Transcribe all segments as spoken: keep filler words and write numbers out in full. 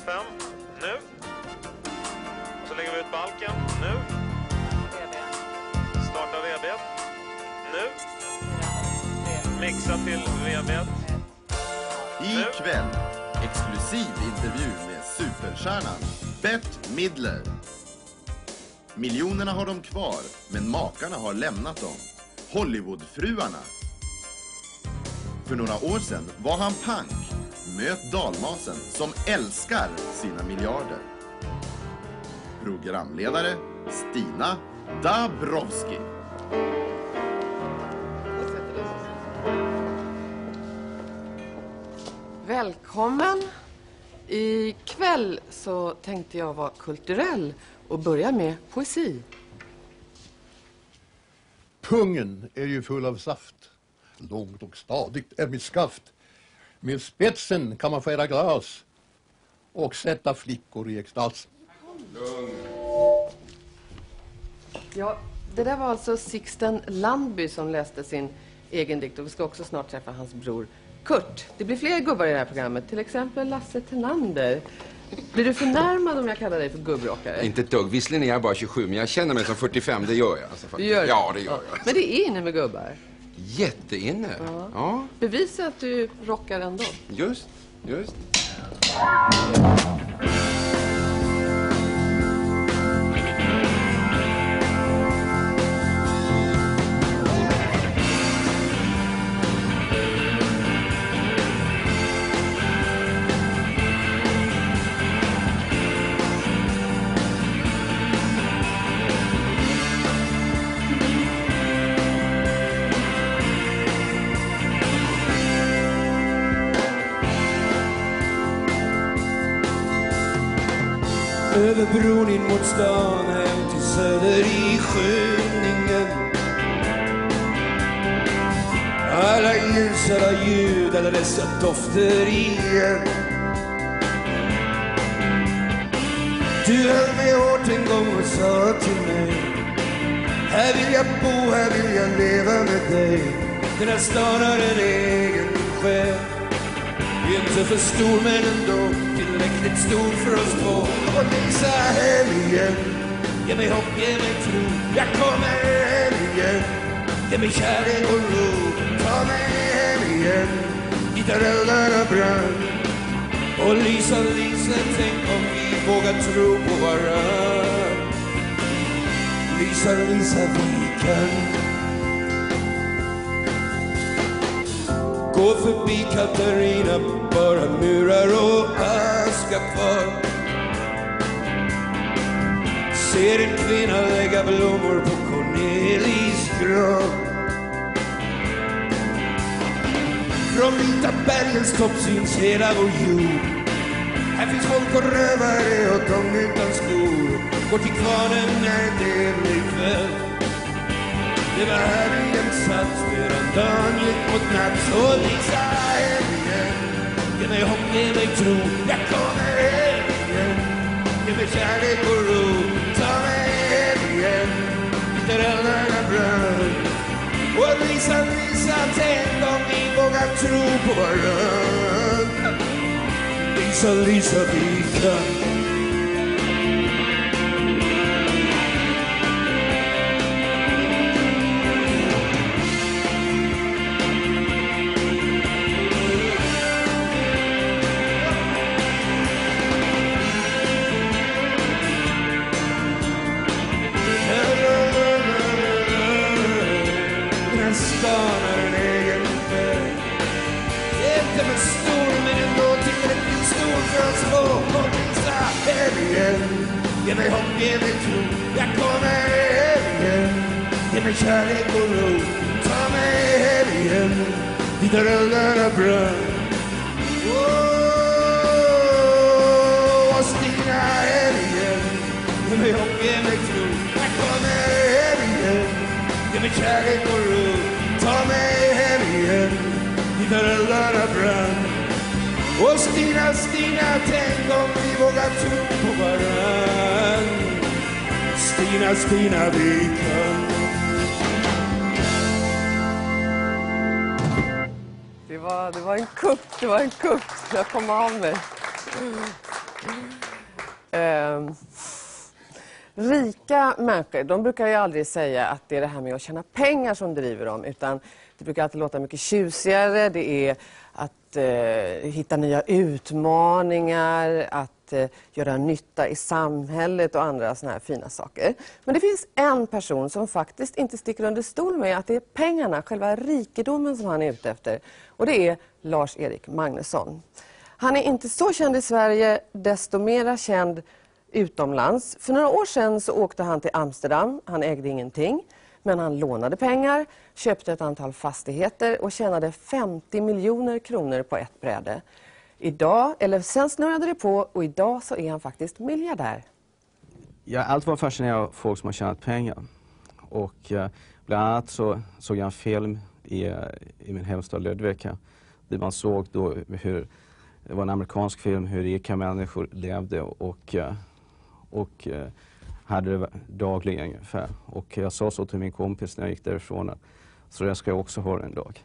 fem. Nu. Och så lägger vi ut balken. Nu. Starta V B. Nu. Mixa till V B. Ikväll, exklusiv intervju med superstjärnan Bette Midler. Miljonerna har de kvar, men makarna har lämnat dem. Hollywoodfruarna. För några år sedan var han punk. Möt dalmasen som älskar sina miljarder. Programledare Stina Dabrowski. Välkommen. Ikväll så tänkte jag vara kulturell och börja med poesi. Pungen är ju full av saft. Långt och stadigt är mitt skaft. Med spetsen kan man skära glas och sätta flickor i extas. Ja, det där var alltså Sixten Landby som läste sin egen dikt, och vi ska också snart träffa hans bror Kurt. Det blir fler gubbar i det här programmet, till exempel Lasse Tenander. Blir du förnärmad om jag kallar dig för gubbrockare? Inte ett dugg. Visserligen är jag bara tjugosju, men jag känner mig som fyrtiofem, det gör jag. Alltså, du gör det? Ja, det gör ja. jag. Men det är inne med gubbar. Jätteinne. Ja. ja. Bevisa att du rockar ändå. Just, just. Över bron in mot stan, hem till söder i Sjöningen. Alla ljus, alla ljud, alla dessa dofter igen. Du höll mig hårt en gång och sa till mig: här vill jag bo, här vill jag leva med dig. Den här stan har en egen själ. Inte för stor men ändå tillräckligt stor för oss två. Och Lisa hem igen. Ge mig hopp, ge mig tro. Jag kommer hem igen. Ge mig kärlek och ro. Ta mig hem igen. Dit där eldarna brann. Och Lisa, Lisa, tänk om vi vågar tro på varann. Lisa, Lisa, vi kan. Gå förbi Katarina, bara murar och aska kvar. Ser en kvinna lägga blommor på Cornelis grav. Från vita bergens topp syns hela vår jord. Här finns folk och rövare och de utan skor. Går till kvarnen när det blir kväll. Det var här vi jämt satt medan dagen gick mot natt. Så Lisa hem igen. Ge mig hopp, ge mig tro. Jag kommer hem igen. Ge mig kärlek och ro. Ta mig hem igen. Dit där eldarna brann. Och Lisa, Lisa, tänk om vi vågar tro på varann. Lisa, Lisa, vi kan. Ge mig hopp, ge mig tro. Jag kommer hem igen. Ge mig kärlek och ro. Ta mig hem igen. Dit där eldarna brann. Åh, Stina hem igen. Ge mig hopp, ge mig tro. Jag kommer hem igen. Ge mig kärlek och ro. Ta mig hem igen. Dit där eldarna brann. Och Stina, Stina, tänk om vi vågar tro på varann. Stina, Stina, vi kan. Det var, det var en kupp, det var en kupp. Jag kom av mig. Ehm, rika människor, de brukar ju aldrig säga att det är det här med att tjäna pengar som driver dem, utan det brukar alltid låta mycket tjusigare. Det är att eh, hitta nya utmaningar, att eh, göra nytta i samhället och andra såna här fina saker. Men det finns en person som faktiskt inte sticker under stol med att det är pengarna, själva rikedomen som han är ute efter. Och det är Lars-Erik Magnusson. Han är inte så känd i Sverige, desto mera känd utomlands. För några år sedan så åkte han till Amsterdam. Han ägde ingenting, men han lånade pengar, köpte ett antal fastigheter och tjänade femtio miljoner kronor på ett bräde. Idag, eller sen snurrade det på, och idag så är han faktiskt miljardär. Jag har alltid varit fascinerad av folk som har tjänat pengar. Och eh, bland annat så såg jag en film i, i min hemstad Ludvika, där man såg då hur, det var en amerikansk film, hur rika människor levde och, och hade det dagligen ungefär. Och jag sa så till min kompis när jag gick därifrån, så det ska jag också ha en dag.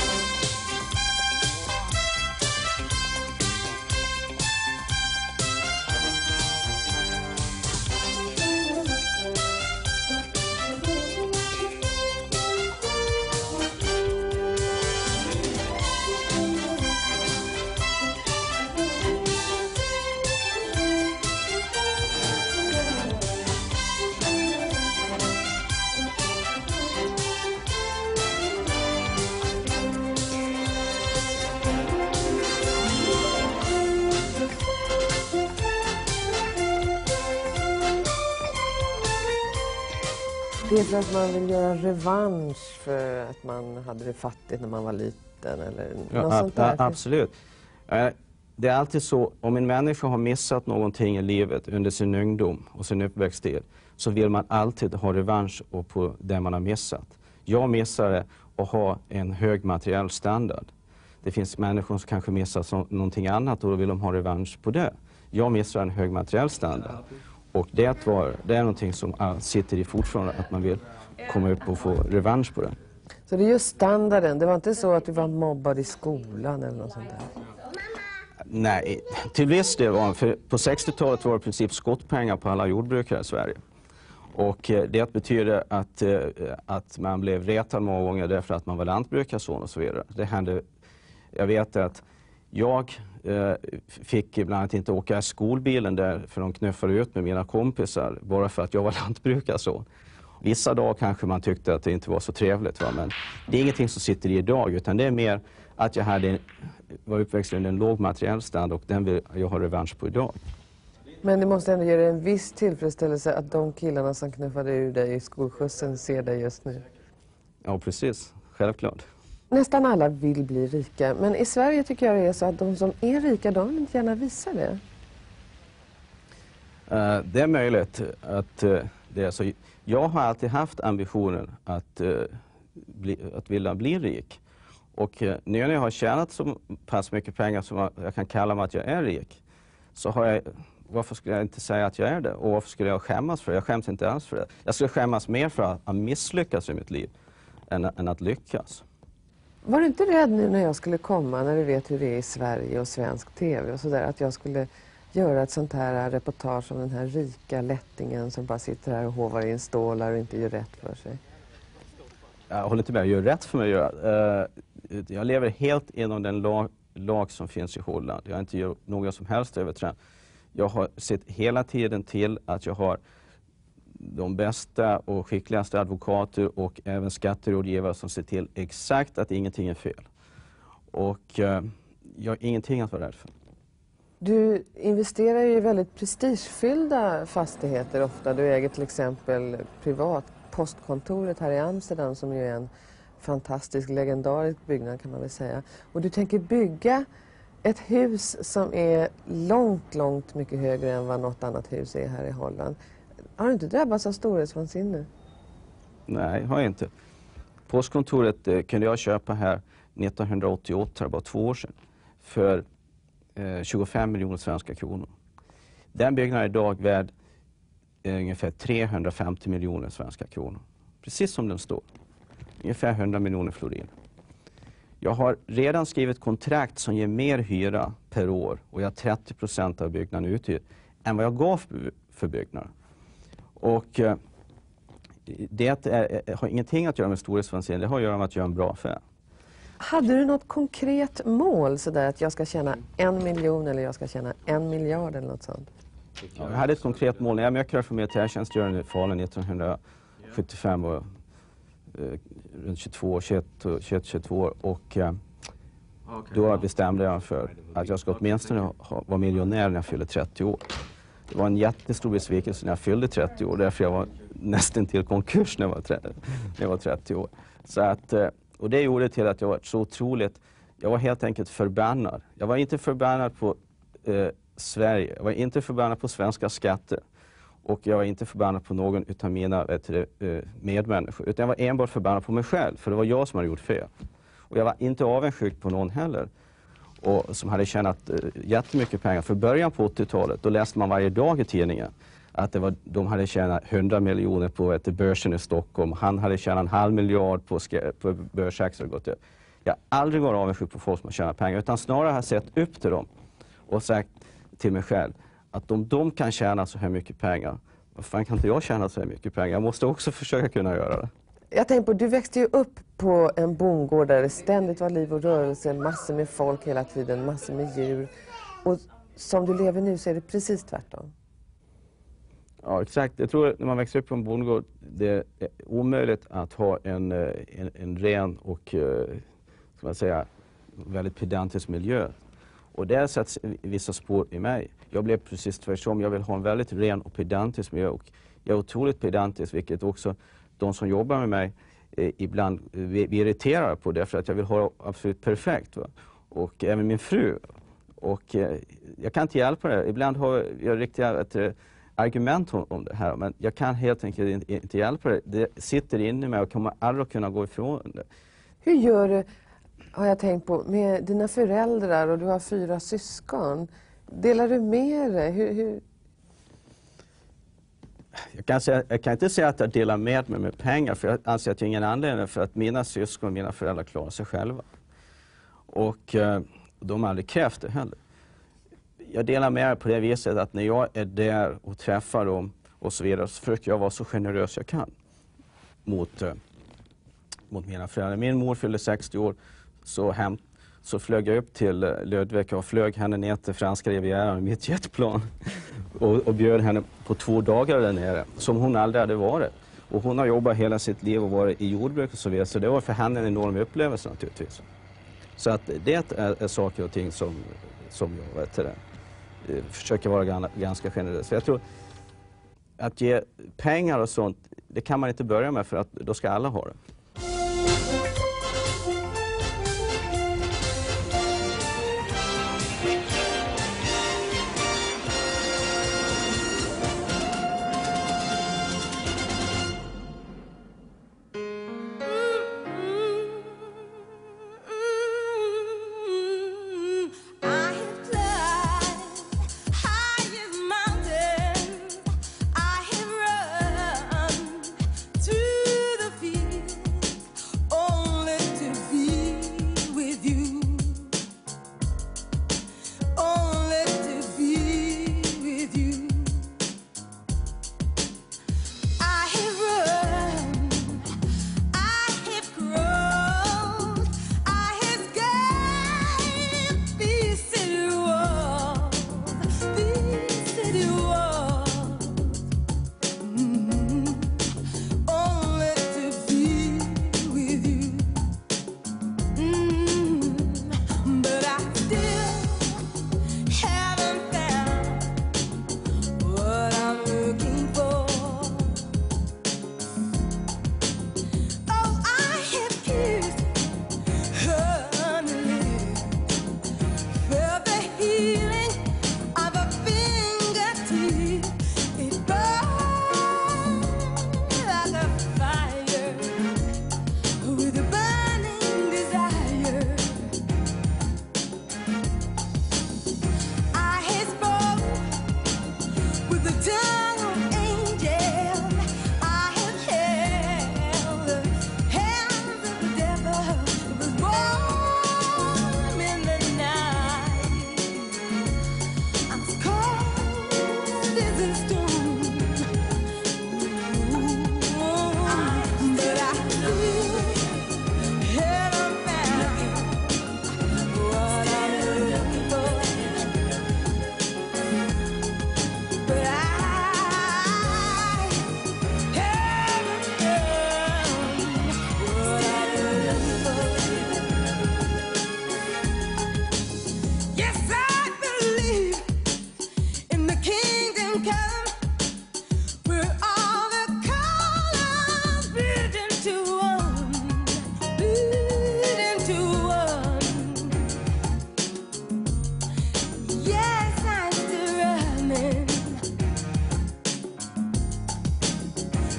Det är för att man vill göra revansch för att man hade det fattigt när man var liten eller något ja, sånt där. Absolut. Det är alltid så, om en människa har missat någonting i livet under sin ungdom och sin uppväxttid, så vill man alltid ha revansch på det man har missat. Jag missade att ha en hög materiell standard. Det finns människor som kanske missar någonting annat och då vill de ha revansch på det. Jag missar en hög materiell standard. Och det, var, det är någonting som sitter i fortfarande, att man vill komma upp och få revansch på det. Så det är just standarden, det var inte så att du var mobbad i skolan eller något sånt där? Nej, till viss del var, för på sextiotalet var det i princip skottpengar på alla jordbrukare i Sverige. Och det betyder att, att man blev retad många gånger därför att man var lantbrukarson och så vidare. Det hände, jag vet att jag eh, fick bland annat inte åka i skolbilen där, för de knuffade ut med mina kompisar bara för att jag var lantbrukarson. Vissa dagar kanske man tyckte att det inte var så trevligt, va? Men det är ingenting som sitter i idag, utan det är mer att jag hade, var uppväxt under en låg materiell standard och den vill jag ha revansch på idag. Men det måste ändå göra en viss tillfredsställelse att de killarna som knuffade ur dig i skolskjutsen ser dig just nu. Ja, precis. Självklart. Nästan alla vill bli rika, men i Sverige tycker jag det är så att de som är rika, de vill inte gärna visa det. Uh, det är möjligt att uh, det är så. Jag har alltid haft ambitionen att, uh, bli, att vilja bli rik. Och uh, när jag har tjänat så pass mycket pengar som jag, jag kan kalla mig att jag är rik, så har jag, varför skulle jag inte säga att jag är det? Och varför skulle jag skämmas för det? Jag skäms inte alls för det. Jag skulle skämmas mer för att, att misslyckas i mitt liv än, än att lyckas. Var du inte rädd nu när jag skulle komma, när du vet hur det är i Sverige och svensk tv och sådär, att jag skulle göra ett sånt här reportage om den här rika lättingen som bara sitter här och hovar in stålar och inte gör rätt för sig? Jag håller inte med, jag gör rätt för mig att göra. Jag lever helt inom den lag, lag som finns i Holland. Jag har inte gjort några som helst överträd. Jag har sett hela tiden till att jag har de bästa och skickligaste advokater och även skatterådgivare som ser till exakt att ingenting är fel. Och eh, jag har ingenting att vara rädd för. Du investerar ju i väldigt prestigefyllda fastigheter ofta. Du äger till exempel privat postkontoret här i Amsterdam som ju är en fantastisk, legendarisk byggnad kan man väl säga. Och du tänker bygga ett hus som är långt, långt mycket högre än vad något annat hus är här i Holland. Har du inte drabbats av storhetsvansinne? Nej, har jag inte. Postkontoret eh, kunde jag köpa här nittonhundraåttioåtta, bara två år sedan, för eh, tjugofem miljoner svenska kronor. Den byggnaden är idag värd eh, ungefär trehundrafemtio miljoner svenska kronor. Precis som den står. Ungefär hundra miljoner floriner. Jag har redan skrivit kontrakt som ger mer hyra per år och jag har trettio procent av byggnaden uthyrd än vad jag gav för, för byggnader. Och eh, det är, har ingenting att göra med storhetsvansinne, det har att göra med att göra en bra affär. Hade du något konkret mål sådär att jag ska tjäna en miljon eller jag ska tjäna en miljard eller något sånt? Ja, jag hade ett konkret mål. När jag mökade för militärtjänstgöring i Falun nittonhundrasjuttiofem och eh, runt tjugotvå, tjugoett, tjugoett, tjugotvå år och eh, då bestämde jag för att jag ska åtminstone ha, vara miljonär när jag fyllde trettio år. Det var en jättestor besvikelse när jag fyllde trettio år, därför jag var nästan till konkurs när jag var trettio, när jag var trettio år. Så att, och det gjorde till att jag var så otroligt, jag var helt enkelt förbannad. Jag var inte förbannad på eh, Sverige, jag var inte förbannad på svenska skatter och jag var inte förbannad på någon utav mina vet du, medmänniskor, utan jag var enbart förbannad på mig själv, för det var jag som hade gjort fel. Och jag var inte avundsjuk på någon heller. Och som hade tjänat uh, jättemycket pengar. För början på åttiotalet, då läste man varje dag i tidningen att det var, de hade tjänat hundra miljoner på ett börsen i Stockholm. Han hade tjänat en halv miljard på, på börsaktier. Jag har aldrig varit avundsjuk på folk som har tjänat pengar, utan snarare har sett upp till dem och sagt till mig själv att om de kan tjäna så här mycket pengar, vad fan kan inte jag tjäna så här mycket pengar? Jag måste också försöka kunna göra det. Jag tänker på, du växte ju upp på en bondgård där det ständigt var liv och rörelse, massor med folk hela tiden, massor med djur. Och som du lever nu så är det precis tvärtom. Ja, exakt. Jag tror att när man växer upp på en bondgård, det är omöjligt att ha en, en, en ren och ska man säga, väldigt pedantisk miljö. Och det sätts vissa spår i mig. Jag blev precis tvärtom. Jag vill ha en väldigt ren och pedantisk miljö. Och jag är otroligt pedantisk, vilket också de som jobbar med mig eh, ibland vi, vi irriterar på det, för att jag vill ha absolut perfekt. Va? Och även min fru. Och eh, jag kan inte hjälpa det. Ibland har jag riktiga ett, ett, argument om, om det här, men jag kan helt enkelt inte, inte hjälpa det. Det sitter inne i mig och kommer aldrig kunna gå ifrån det. Hur gör du, har jag tänkt på, med dina föräldrar och du har fyra syskon? Delar du med dig? Hur... hur... Jag kan, säga, jag kan inte säga att jag delar med mig med pengar, för jag anser att jag har ingen anledning, för att mina syskon och mina föräldrar klarar sig själva. Och eh, de har aldrig krävt det heller. Jag delar med mig på det viset att när jag är där och träffar dem och så vidare, så försöker jag vara så generös jag kan mot, eh, mot mina föräldrar. Min mor fyllde sextio år, så, hem, så flög jag upp till eh, Lödvika och flög henne ner till franska rivieran med mitt jetplan. Och, och bjöd henne på två dagar där nere, som hon aldrig hade varit. Och hon har jobbat hela sitt liv och varit i jordbruk och så vidare, så det var för henne en enorm upplevelse naturligtvis. Så att det är, är saker och ting som, som jag vet det, försöker vara ganska generös. För jag tror att ge pengar och sånt, det kan man inte börja med, för att då ska alla ha det. To the field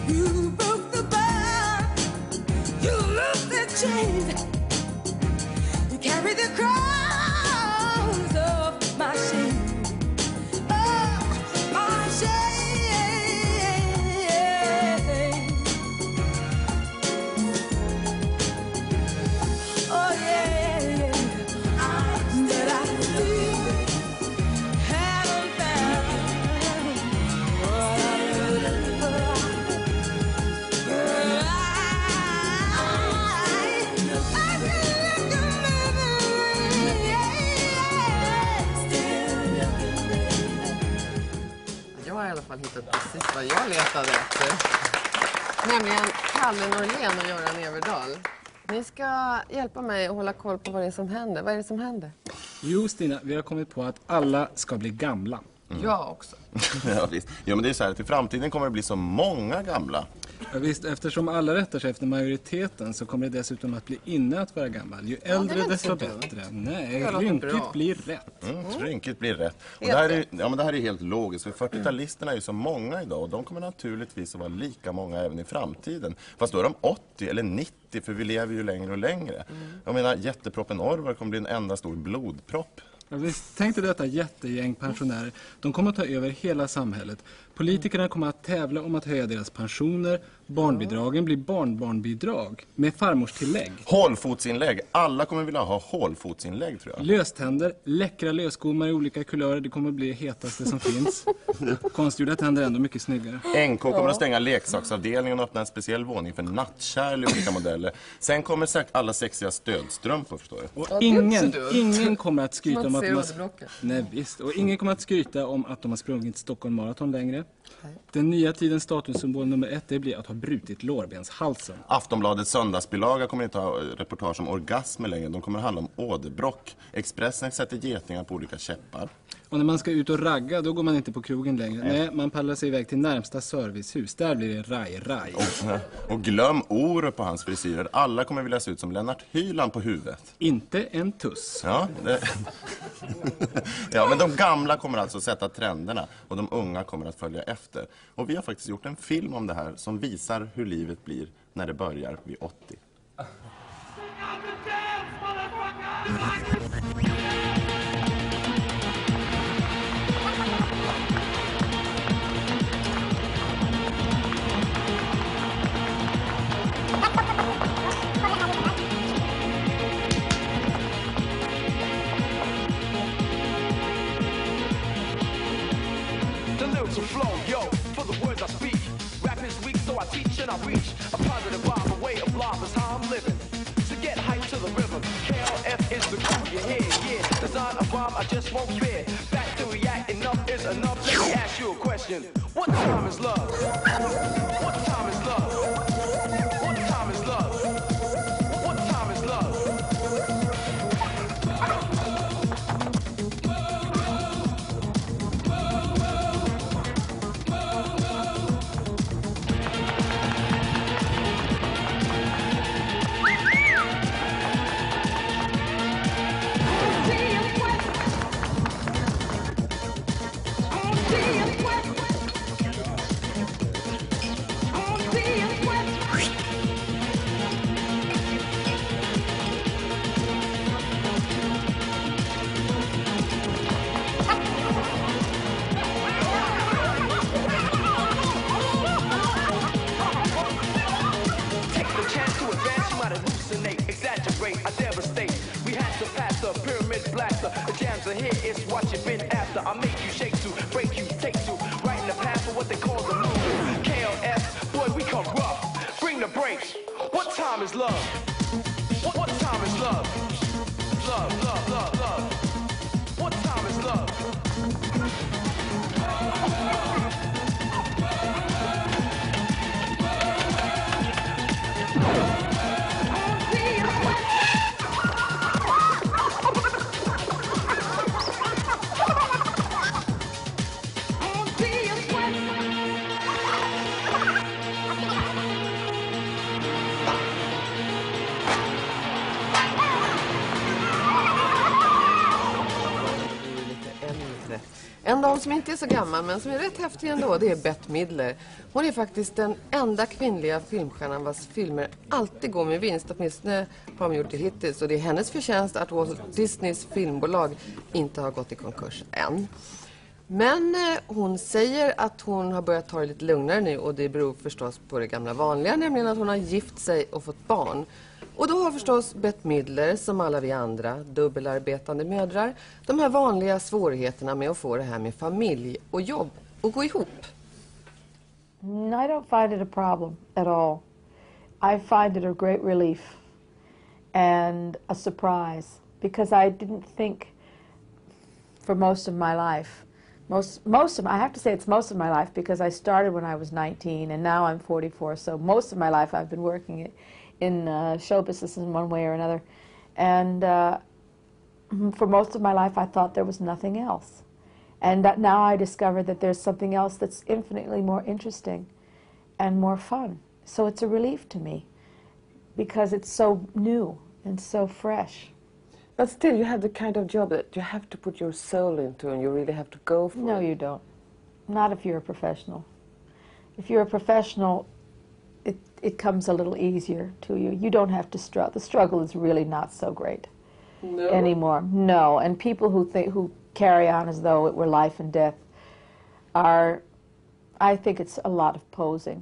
You broke the bar, you loosed the chains, you carry the cross of my shame. Oh, my shame. Oh yeah, yeah, yeah. But I still haven't found what I'm looking for. But I, I feel like I'm living, yeah, still looking. Jag har i alla fall hittat precis vad jag letade efter. Nämligen Kalle Norlén och Göran Everdahl. Ni ska hjälpa mig att hålla koll på vad det är som händer. Vad är det som händer? Jo, Stina, vi har kommit på att alla ska bli gamla. Jag också. Ja, visst. Ja, men det är så här att i framtiden kommer det bli så många gamla. Ja, visst, eftersom alla rättar sig efter majoriteten så kommer det dessutom att bli inne att vara gammal. Ju äldre inte desto så dumt. bättre. Nej, Det låter bra. rynkigt blir rätt. Mm, rynkigt blir rätt. Och det, här är, ja, men det här är helt logiskt. För fyrtiotalisterna är ju så många idag och de kommer naturligtvis att vara lika många även i framtiden. Fast då är de åttio eller nittio för vi lever ju längre och längre. Mm. Jag menar, jätteproppen Orvar kommer bli en enda stor blodpropp. Ja, visst, tänk dig detta jättegäng pensionärer. De kommer att ta över hela samhället. Politikerna kommer att tävla om att höja deras pensioner. Barnbidragen blir barnbarnbidrag med farmorstillägg. Hålfotsinlägg. Alla kommer vilja ha hålfotsinlägg, tror jag. Löständer, läckra lösgommar i olika kulörer. Det kommer att bli det hetaste som finns. Konstgjorda tänder är ändå mycket snyggare. N K kommer att stänga leksaksavdelningen och öppna en speciell våning för nattkärl i olika modeller. Sen kommer säkert alla sexiga stödstrumpor, förstår du. Och ingen, ingen kommer att skryta om att de har... Blocket. Nej, visst. Och ingen kommer att skryta om att de har sprungit Stockholm Marathon längre. Den nya tidens statussymbol nummer ett det blir att ha brutit lårbenshalsen. Aftonbladets söndagsbilaga kommer inte ha reportage om orgasmer längre. De kommer handla om åderbråck. Expressen sätter getingar på olika käppar. Och när man ska ut och ragga, då går man inte på krogen längre. Nej, man pallar sig iväg till närmsta servicehus. Där blir det raj-raj. Och, och glöm Orup på hans frisyrer. Alla kommer vilja se ut som Lennart Hyland på huvudet. Inte en tuss. Ja, det... ja, men de gamla kommer alltså sätta trenderna och de unga kommer att följa efter. Och vi har faktiskt gjort en film om det här som visar hur livet blir när det börjar vid åttio. To flow, yo, for the words I speak. Rap is weak, so I teach and I reach a positive vibe, a way of life is how I'm living. To get hyped to the rhythm, K L F is the crew you hear, yeah. Design a rhyme, I just won't fear. Back to react, enough is enough. Let me ask you a question. What time is love? What time is love? What time is love? What time is love? I devastate. We had to pass the pyramid blaster. The jams are here, it's what you've been after. I make you shake to, break you, take to. Right in the path for what they call the move. K L F, boy, we come rough. Bring the brakes. What time is love? What, what time is love? Love, love, love, love. What time is love? En dam som inte är så gammal men som är rätt häftig ändå, det är Bette Midler. Hon är faktiskt den enda kvinnliga filmstjärnan vars filmer alltid går med vinst. Åtminstone har de gjort det hittills. Och det är hennes förtjänst att Walt Disneys filmbolag inte har gått i konkurs än. Men eh, hon säger att hon har börjat ta det lite lugnare nu, och det beror förstås på det gamla vanliga, nämligen att hon har gift sig och fått barn. Och då har förstås Bette Midler, som alla vi andra, dubbelarbetande mödrar, de här vanliga svårigheterna med att få det här med familj och jobb att gå ihop. No, I don't find it a problem at all. I find it a great relief and a surprise, because I didn't think for most of my life. Most, most of, I have to say it's most of my life, because I started when I was nineteen and now I'm forty-four, so most of my life I've been working in uh, show business in one way or another. And uh, for most of my life I thought there was nothing else. And that now I discovered that there's something else that's infinitely more interesting and more fun. So it's a relief to me, because it's so new and so fresh. But still, you have the kind of job that you have to put your soul into and you really have to go for No, it. you don't. Not if you're a professional. If you're a professional, it, it comes a little easier to you. You don't have to struggle. The struggle is really not so great No. anymore. No, and people who think, who carry on as though it were life and death are, I think it's a lot of posing.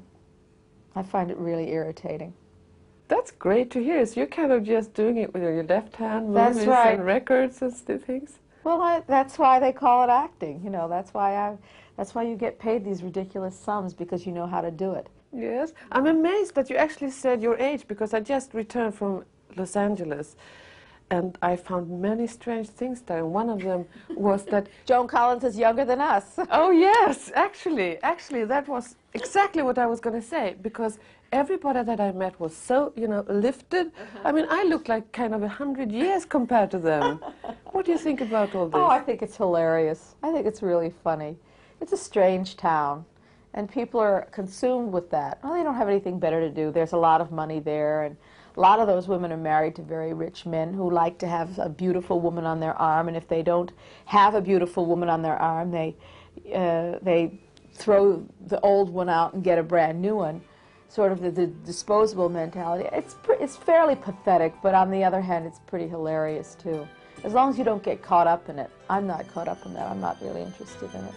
I find it really irritating. That's great to hear. So you're kind of just doing it with your left hand, That's movies right. and records and st- things. Well, I, that's why they call it acting. You know, that's why I, that's why you get paid these ridiculous sums, because you know how to do it. Yes. I'm amazed that you actually said your age, because I just returned from Los Angeles and I found many strange things there. And one of them was that Joan Collins is younger than us. Oh yes, actually, actually that was exactly what I was going to say, because everybody that I met was so, you know, lifted. Uh-huh. I mean, I look like kind of a hundred years compared to them. What do you think about all this? Oh, I think it's hilarious. I think it's really funny. It's a strange town, and people are consumed with that. Well, they don't have anything better to do. There's a lot of money there, and a lot of those women are married to very rich men who like to have a beautiful woman on their arm, and if they don't have a beautiful woman on their arm, they, uh, they throw the old one out and get a brand new one. Sort of the, the disposable mentality. It's, it's fairly pathetic, but on the other hand, it's pretty hilarious too. As long as you don't get caught up in it. I'm not caught up in that. I'm not really interested in it.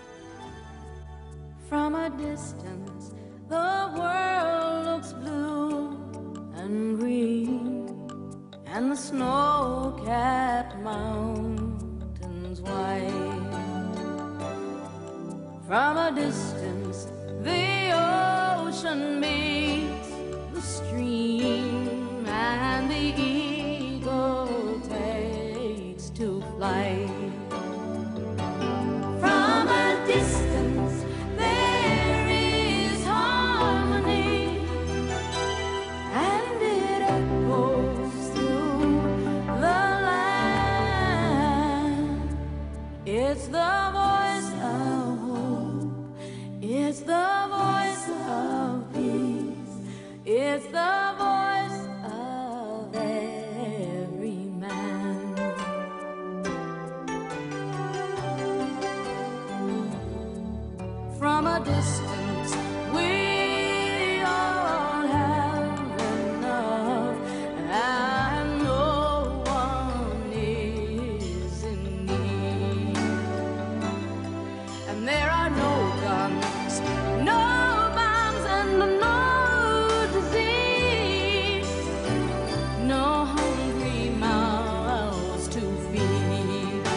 From a distance, the world looks blue and green, and the snow-capped mountains white. From a distance, the ocean meets the stream, and the eagle takes to flight. From a distance, there is harmony, and it echoes through the land. It's the voice of hope, it's the voice of peace, it's the voice of every man. From a distance, we all have enough, and no one is in need. And there are no guns, no bombs, and no disease, no hungry mouths to feed.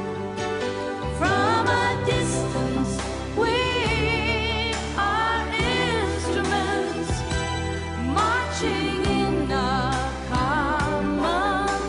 From a distance, we are instruments marching in a common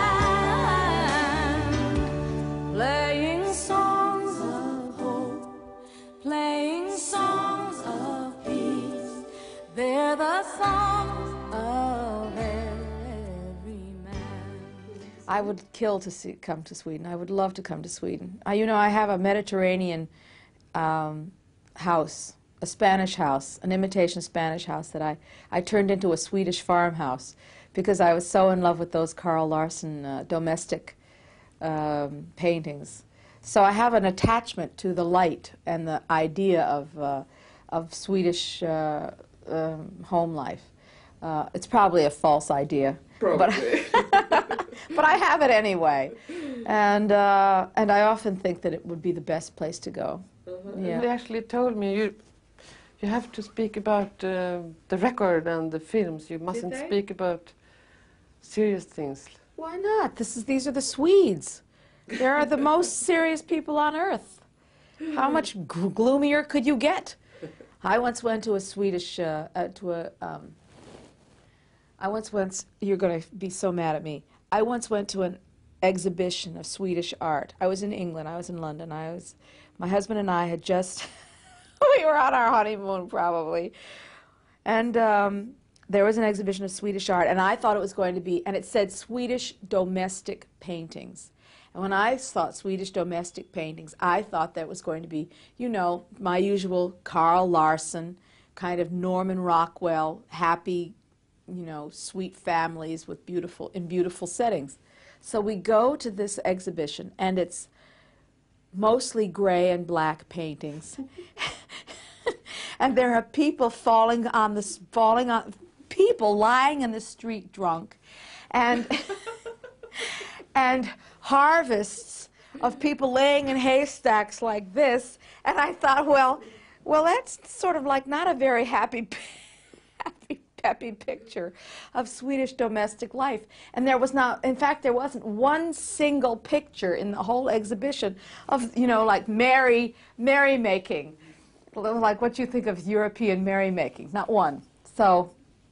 land, playing songs of hope, playing songs of peace. They're the songs of every man. I would kill to see, come to Sweden. I would love to come to Sweden. I, you know, I have a Mediterranean um, house, a Spanish house, an imitation Spanish house that I, I turned into a Swedish farmhouse because I was so in love with those Carl Larsson uh, domestic um, paintings. So I have an attachment to the light and the idea of, uh, of Swedish uh, um, home life. Uh, it's probably a false idea. Probably. But, but I have it anyway. And, uh, and I often think that it would be the best place to go. Uh-huh. Yeah. They actually told me you you have to speak about uh, the record and the films. You mustn't they? speak about serious things. Why not? This is, these are the Swedes. They are the most serious people on earth. How much gl- gloomier could you get? I once went to a Swedish, uh, uh, to a, um, I once went, you're going to be so mad at me. I once went to an exhibition of Swedish art. I was in England, I was in London. I was, my husband and I had just, we were on our honeymoon probably. And um, there was an exhibition of Swedish art, and I thought it was going to be, and it said Swedish domestic paintings. And when I thought Swedish domestic paintings, I thought that was going to be, you know, my usual Carl Larsson, kind of Norman Rockwell, happy, you know, sweet families with beautiful, in beautiful settings. So we go to this exhibition, and it's mostly gray and black paintings. And there are people falling on the, falling on, people lying in the street drunk. And, and harvests of people laying in haystacks like this. And I thought, well, well, that's sort of like not a very happy, happy, peppy picture of Swedish domestic life. And there was not, in fact, there wasn't one single picture in the whole exhibition of, you know, like merry, merrymaking, like what you think of European merrymaking. Not one. So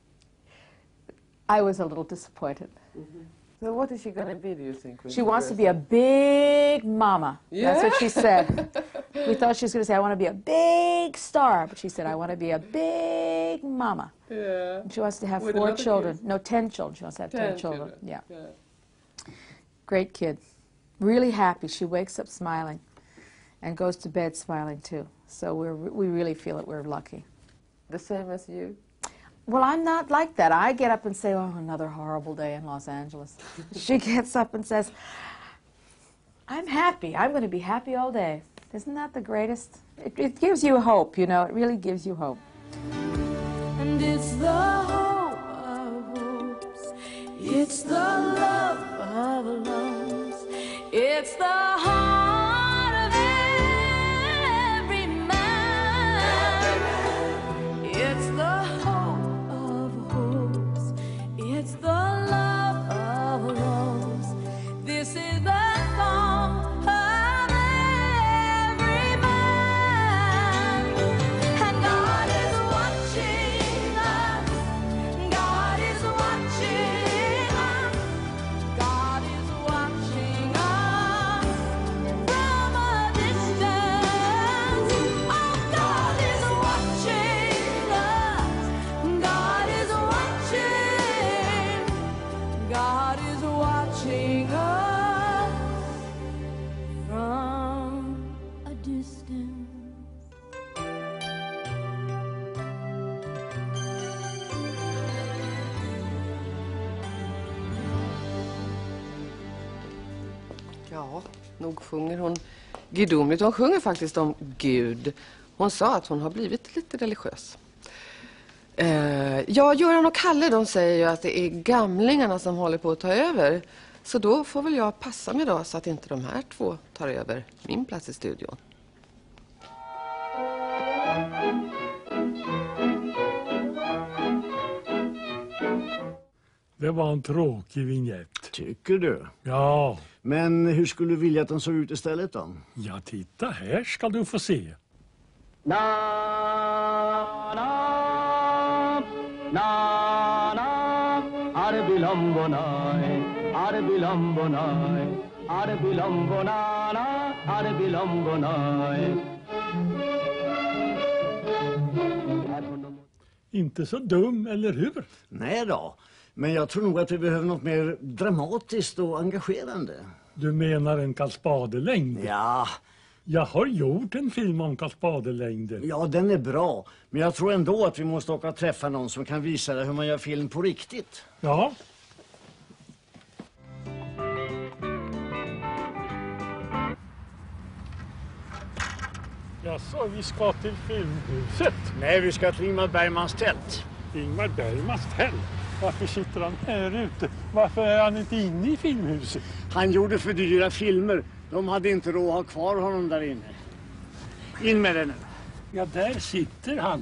I was a little disappointed. Mm-hmm. So what is she going to be, do you think? She wants to be a big mama. Yeah? That's what she said. We thought she was going to say, I want to be a big star. But she said, I want to be a big mama. Yeah. And she wants to have With four another children. kid? No, ten children. She wants to have ten, Ten children. children. Yeah. Yeah. Great kid. Really happy. She wakes up smiling and goes to bed smiling too. So we're, we really feel that we're lucky. The same as you? Well, I'm not like that. I get up and say, oh, another horrible day in Los Angeles. She gets up and says, I'm happy. I'm going to be happy all day. Isn't that the greatest? It, it gives you hope, you know. It really gives you hope. And it's the hope of hopes. It's the love of loves. It's the heart of every man. It's the hope of hopes. It's the love of loves. This is the song of every man. And God is watching us. God is watching us. God is watching us from a distance. Oh, God is watching us. God is watching. God is watching us from a distance. Ja, nog sjunger hon gudomligt. Hon sjunger faktiskt om Gud. Hon sa att hon har blivit lite religiös. Eh, ja, Göran och Kalle, de säger ju att det är gamlingarna som håller på att ta över. Så då får väl jag passa mig då så att inte de här två tar över min plats i studion. Det var en tråkig vignett. Tycker du? Ja. Men hur skulle du vilja att den såg ut istället då? Ja, titta här ska du få se. Na na na na ar bilambo nai ar bilambo nai ar bilambo na na ar bilambo nai. Inte så dum, eller hur? Nej då, men jag tror nog att vi behöver något mer dramatiskt och engagerande. Du menar en Karlsbadelängd? Ja. Jag har gjort en film om Karlsbadelängden. Ja, den är bra. Men jag tror ändå att vi måste åka och träffa någon som kan visa dig hur man gör film på riktigt. Ja. Jaså, vi ska till Filmhuset? Nej, vi ska till Ingmar Bergmans tält. Ingmar Bergmans tält? Varför sitter han här ute? Varför är han inte inne i Filmhuset? Han gjorde för dyra filmer. De hade inte råd att ha kvar honom där inne. In med den nu. Ja, där sitter han.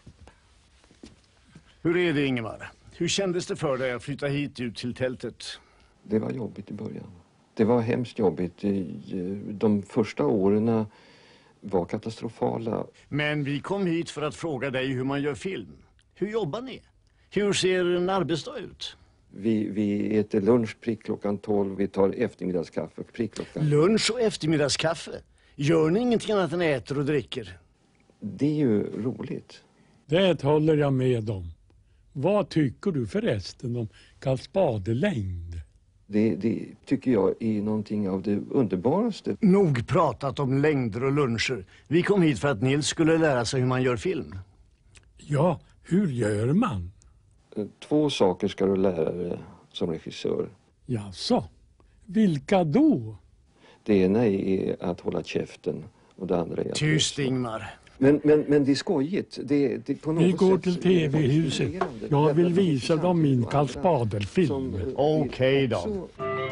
Hur är det, Ingemar? Hur kändes det för dig att flytta hit ut till tältet? Det var jobbigt i början. Det var hemskt jobbigt. De första åren var katastrofala. Men vi kom hit för att fråga dig hur man gör film. Hur jobbar ni? Hur ser en arbetsdag ut? Vi, vi äter lunch prick klockan tolv. Vi tar eftermiddagskaffe prick klockan. Lunch och eftermiddagskaffe? Gör ni ingenting annat än äter och dricker? Det är ju roligt. Det håller jag med om. Vad tycker du förresten om Karlsbadelängd? Det, det tycker jag är någonting av det underbaraste. Nog pratat om längder och luncher. Vi kom hit för att Nils skulle lära sig hur man gör film. Ja, hur gör man? Två saker ska du lära dig som regissör. Jaså, vilka då? Det ena är att hålla käften och det andra är att... Tyst, Ingmar. Men, men, men det är skojigt. Det, det på något Vi går sätt till tv-huset. Jag vill visa dem min Karlsbadelfilm. Okej okay, då.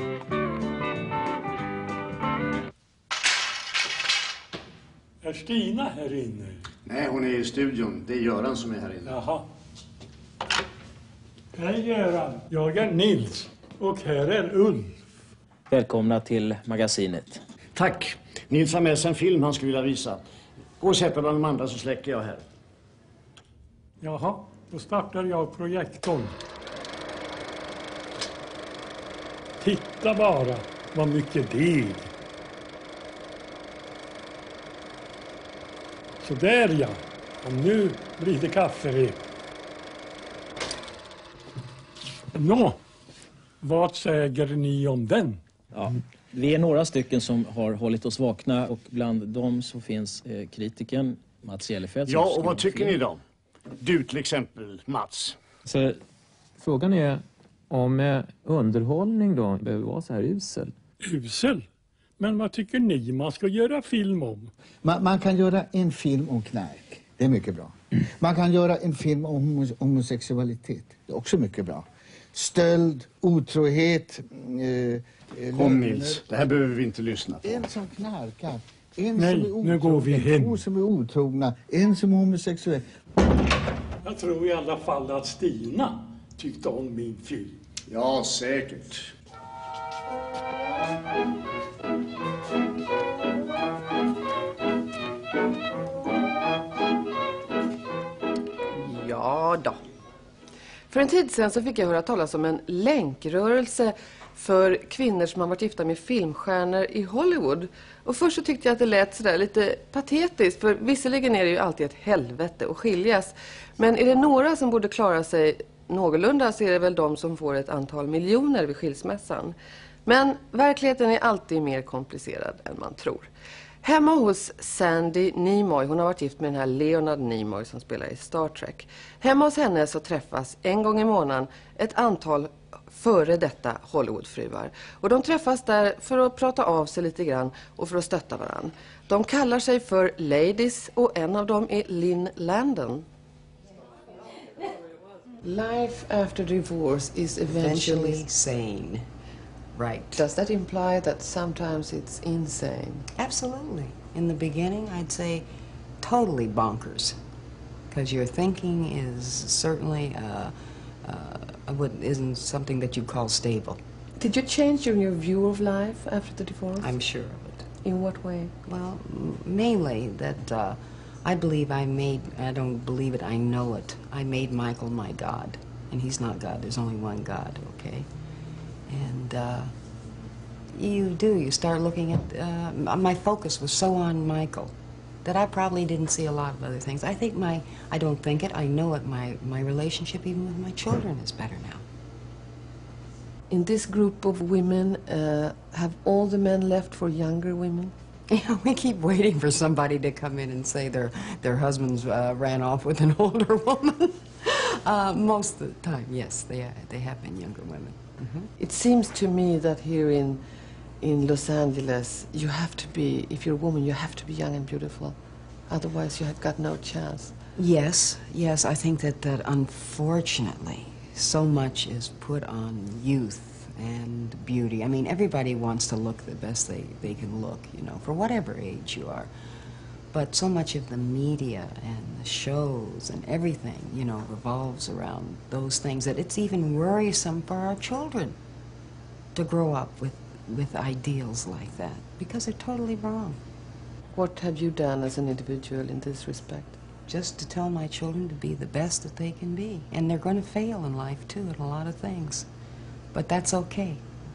Är Stina här inne? Nej, hon är i studion. Det är Göran som är här inne. Jaha. Hej Göran, jag är Nils och här är Ulf. Välkomna till magasinet. Tack. Nils har med sig en film han skulle vilja visa. Gå och sätta bland de andra så släcker jag här. Jaha, då startar jag projektorn. Titta bara, vad mycket deg. Så där ja, och nu blir det kafferep. Nå, vad säger ni om den? Ja, vi är några stycken som har hållit oss vakna och bland dem så finns eh, kritiken Mats Jellefeldt. Ja, och vad tycker ni då? Du till exempel, Mats. Så, frågan är om eh, underhållning då behöver vara så här usel. Usel? Men vad tycker ni man ska göra film om? Man, man kan göra en film om knark. Det är mycket bra. Man kan göra en film om homos homosexualitet. Det är också mycket bra. Stöld, otrohet. Eh, Kom Nils, det här behöver vi inte lyssna på. En som knarkar. En Nej, som är otrogen, nu går vi hem. Två som är otrogna. En som är homosexuell. Jag tror i alla fall att Stina tyckte om min film. Ja, säkert. Ja då. För en tid sedan så fick jag höra talas om en länkrörelse för kvinnor som har varit gifta med filmstjärnor i Hollywood. Och först så tyckte jag att det lät sådär lite patetiskt, för visserligen är det ju alltid ett helvete att skiljas. Men är det några som borde klara sig någorlunda så är det väl de som får ett antal miljoner vid skilsmässan. Men verkligheten är alltid mer komplicerad än man tror. Hemma hos Sandy Nimoy, hon har varit gift med den här Leonard Nimoy som spelar i Star Trek. Hemma hos henne så träffas en gång i månaden ett antal före detta Hollywoodfruar. Och de träffas där för att prata av sig lite grann och för att stötta varann. De kallar sig för Ladies och en av dem är Lynn Landon. Life after divorce is eventually, eventually sane. Right. Does that imply that sometimes it's insane? Absolutely. In the beginning, I'd say totally bonkers. Because your thinking is certainly uh, uh, what isn't something that you call stable. Did you change your, your view of life after the divorce? I'm sure of it. In what way? Well, m mainly that uh, I believe I made, I don't believe it, I know it. I made Michael my God. And he's not God. There's only one God, okay? And uh, you do, you start looking at, uh, my focus was so on Michael that I probably didn't see a lot of other things. I think my, I don't think it, I know it, my, my relationship even with my children is better now. In this group of women, uh, have all the men left for younger women? Yeah, we keep waiting for somebody to come in and say their, their husbands uh, ran off with an older woman. uh, most of the time, yes, they, they have been younger women. Mm-hmm. It seems to me that here in in Los Angeles, you have to be, if you're a woman, you have to be young and beautiful. Otherwise you have got no chance. Yes, yes, I think that, that unfortunately so much is put on youth and beauty. I mean, everybody wants to look the best they, they can look, you know, for whatever age you are. But so much of the media and the shows and everything, you know, revolves around those things that it's even worrisome for our children to grow up with, with ideals like that, because they're totally wrong. What have you done as an individual in this respect? Just to tell my children to be the best that they can be. And they're going to fail in life, too, at a lot of things. But that's okay.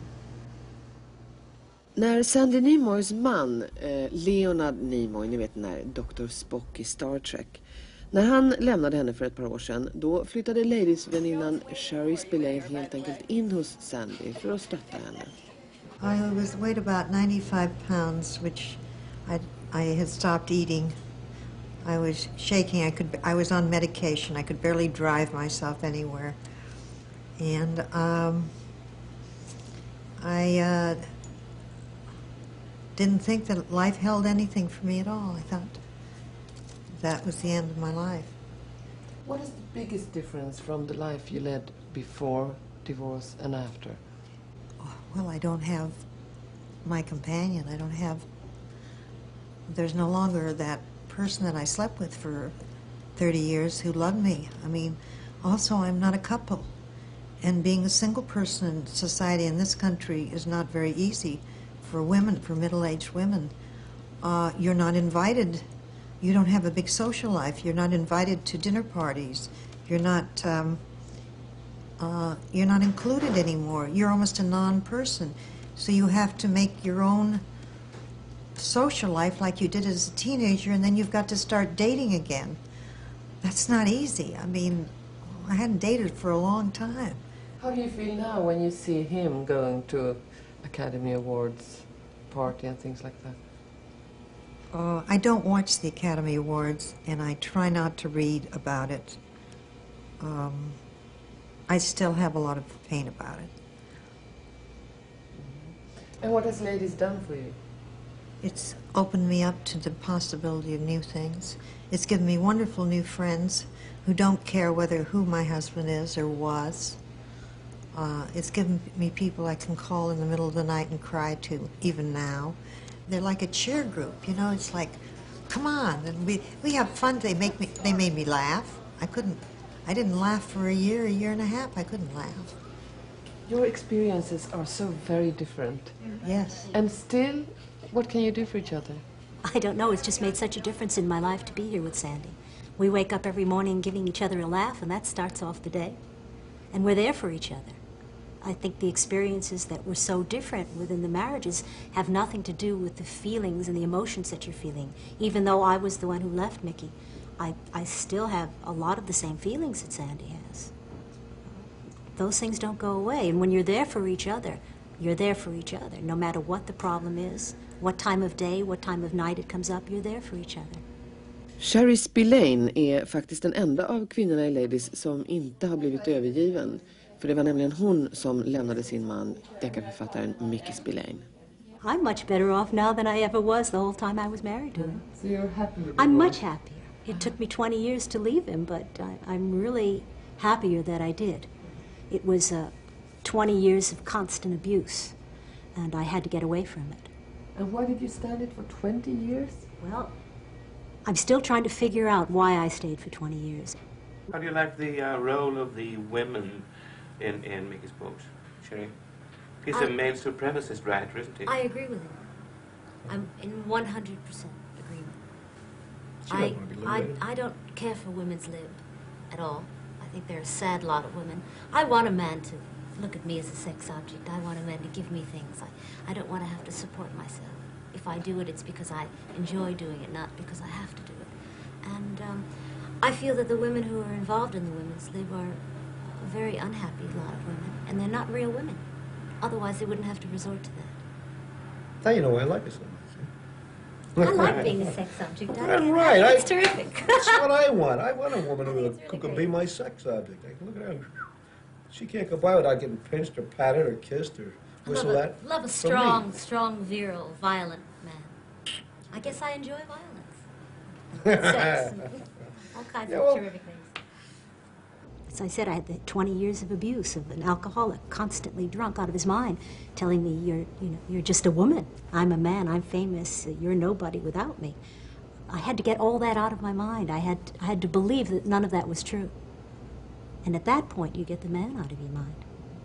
När Sandy Nimoys man, eh, Leonard Nimoy, ni vet den här doktor Spock i Star Trek, när han lämnade henne för ett par år sedan, då flyttade ladies-väninnan Sherry Spillane helt enkelt in hos Sandy för att stötta henne. I was weighed about ninety-five pounds, which I, I had stopped eating. I was shaking. I could. I was on medication. I could barely drive myself anywhere. And um, I uh, didn't think that life held anything for me at all. I thought that was the end of my life. What is the biggest difference from the life you led before divorce and after? Well, I don't have my companion. I don't have. There's no longer that person that I slept with for thirty years who loved me. I mean, also I'm not a couple. And being a single person in society in this country is not very easy for women, for middle-aged women. Uh, you're not invited. You don't have a big social life. You're not invited to dinner parties. You're not, um, uh, you're not included anymore. You're almost a non-person. So you have to make your own social life like you did as a teenager, and then you've got to start dating again. That's not easy. I mean, I hadn't dated for a long time. How do you feel now when you see him going to Academy Awards party and things like that? Uh, I don't watch the Academy Awards, and I try not to read about it. Um, I still have a lot of pain about it. And what has Ladies done for you? It's opened me up to the possibility of new things. It's given me wonderful new friends who don't care whether who my husband is or was. Uh, it's given me people I can call in the middle of the night and cry to, even now. They're like a cheer group, you know. It's like, come on, and we we have fun. They make me. They made me laugh. I couldn't. I didn't laugh for a year, a year and a half. I couldn't laugh. Your experiences are so very different. Yes. And still, what can you do for each other? I don't know. It's just made such a difference in my life to be here with Sandy. We wake up every morning giving each other a laugh, and that starts off the day. And we're there for each other. I think the experiences that were so different within the marriages have nothing to do with the feelings and the emotions that you're feeling. Even though I was the one who left Mickey, I, I still have a lot of the same feelings that Sandy has. Those things don't go away. And when you're there for each other, you're there for each other. No matter what the problem is, what time of day, what time of night it comes up, you're there for each other. Sherry Spillane är faktiskt den enda av kvinnorna i Ladies som inte har blivit övergiven. För det var nämligen hon som lämnade sin man, deckarförfattaren Mickey Spillane. I'm much better off now than I ever was the whole time I was married to him. So you're happy with I'm divorce? much happier. It took me twenty years to leave him, but I, I'm really happier that I did. It was uh, twenty years of constant abuse, and I had to get away from it. And why did you stand it for twenty years? Well, I'm still trying to figure out why I stayed for twenty years. How do you like the uh, role of the women in, in Mickey's books, Sherry? He's I- a male supremacist writer, isn't he? I agree with him. I'm in one hundred percent agreement. She I, doesn't wanna be I, liberated. I don't care for women's lib at all. I think they're a sad lot of women. I want a man to look at me as a sex object. I want a man to give me things. I, I don't want to have to support myself. If I do it, it's because I enjoy doing it, not because I have to do it. And um, I feel that the women who are involved in the women's lib are a very unhappy lot of women, and they're not real women. Otherwise, they wouldn't have to resort to that. Now you know why I like it so much. I like being a sex object. I, That's think- right. I I- think it's terrific. That's what I want. I want a woman who, who can be my sex object. I can look at her. She can't go by without getting pinched or patted or kissed or I whistled love at. a, love a from me. strong, strong, virile, violent man. I guess I enjoy violence. sex, all kinds of terrific things. As I said, I had the twenty years of abuse of an alcoholic, constantly drunk out of his mind, telling me, you're, you know, you're just a woman. I'm a man, I'm famous, you're nobody without me. I had to get all that out of my mind. I had, I had to believe that none of that was true. And at that point, you get the man out of your mind.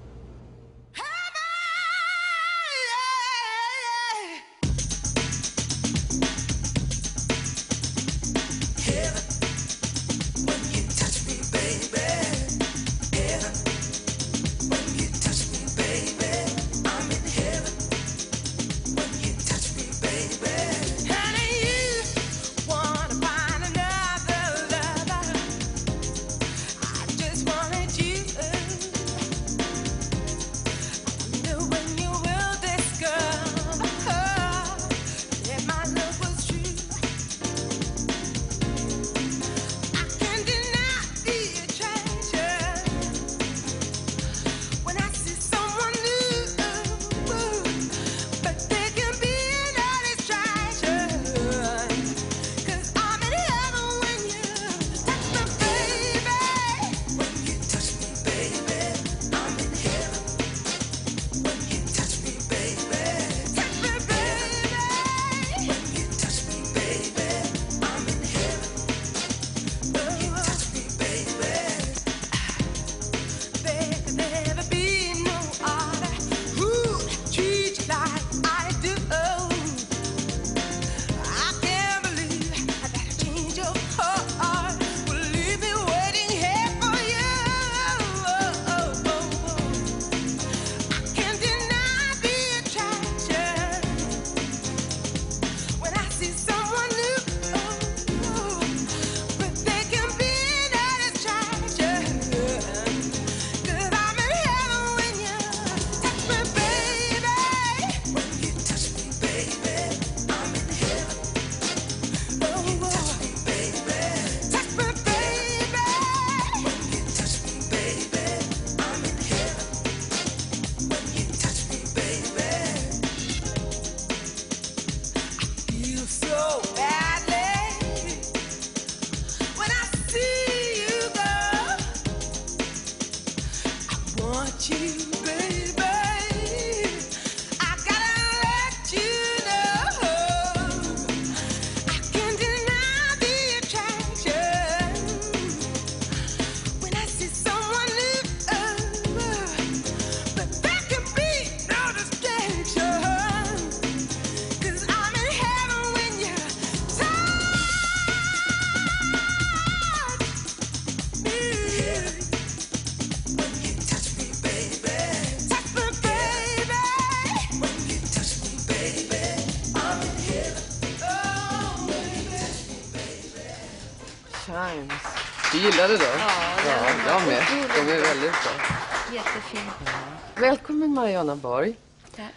Chimes. Du gillade det? Ja, ja jag med. De är väldigt bra. Jättefint. Välkommen Mariana Borg. Tack.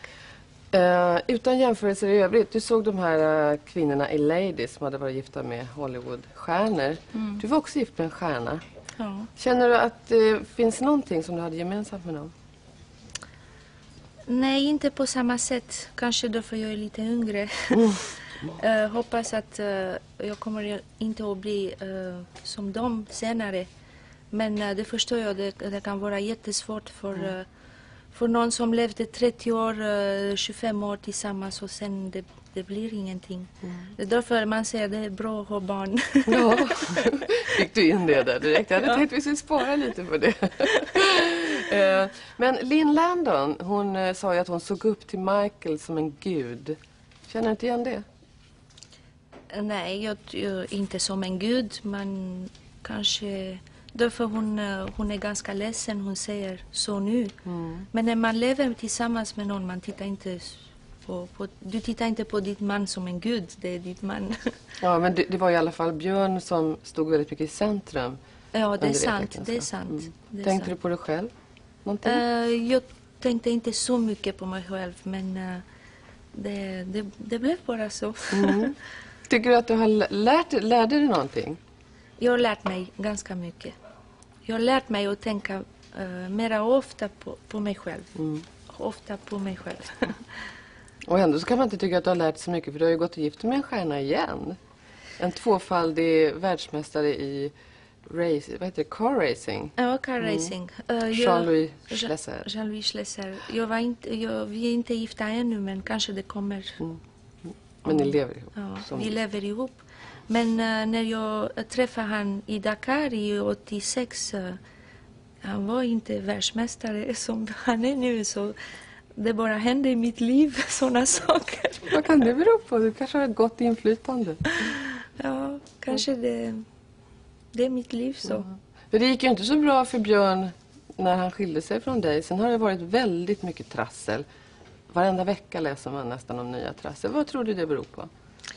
Uh, utan jämförelser i övrigt, du såg de här uh, kvinnorna i Ladies som hade varit gifta med Hollywood-stjärnor. Mm. Du var också gift med en stjärna. Ja. Känner du att det uh, finns någonting som du hade gemensamt med dem? Nej, inte på samma sätt. Kanske därför jag är lite yngre. Mm. uh, hoppas att uh, jag kommer inte att bli uh, som dem senare. Men uh, det förstår jag, det, det kan vara jättesvårt för, uh, för någon som levde trettio år, uh, tjugofem år tillsammans och sen det, det blir ingenting. Mm. Det är därför man säger att det är bra att ha barn. Ja, fick du in det där direkt? Jag hade Ja. tänkt att vi skulle spara lite på det. uh, men Lynn Landon, hon uh, sa ju att hon såg upp till Michael som en gud. Känner du inte igen det? Nej, jag, jag inte som en gud, men kanske därför hon, hon är ganska ledsen, hon säger så nu. Mm. Men när man lever tillsammans med någon, man tittar inte på, på, du tittar inte på ditt man som en gud, det är ditt man. Ja, men det, det var i alla fall Björn som stod väldigt mycket i centrum. Ja, det är sant, det är sant. Mm. Det är Tänkte sant. du på dig själv? Någonting? Uh, jag tänkte inte så mycket på mig själv, men uh, det, det, det blev bara så. Mm. Tycker du att du har lärt, lärde dig någonting? Jag har lärt mig ganska mycket. Jag har lärt mig att tänka uh, mera ofta på, på mig själv. Mm. Ofta på mig själv. Och ändå så kan man inte tycka att du har lärt så mycket, för du har ju gått och gift med en stjärna igen. En tvåfaldig världsmästare i race, vad heter det? Car racing. Ja, car racing. Uh, jag- Jean-Louis Schlesser. Jean-Louis Schlesser. Jag var inte, jag, vi är inte gifta ännu, men kanske det kommer. Men ni lever ihop? Ja, som- vi lever ihop. Men uh, när jag träffade han i Dakar i åttiosex, uh, han var inte världsmästare som han är nu, så det bara hände i mitt liv, sådana saker. Vad kan det bero på? Du kanske har ett gott inflytande. Ja, kanske det, det är mitt liv så. För det gick ju inte så bra för Björn när han skilde sig från dig. Sen har det varit väldigt mycket trassel. Varenda vecka läser man nästan om nya trassel. Vad tror du det beror på?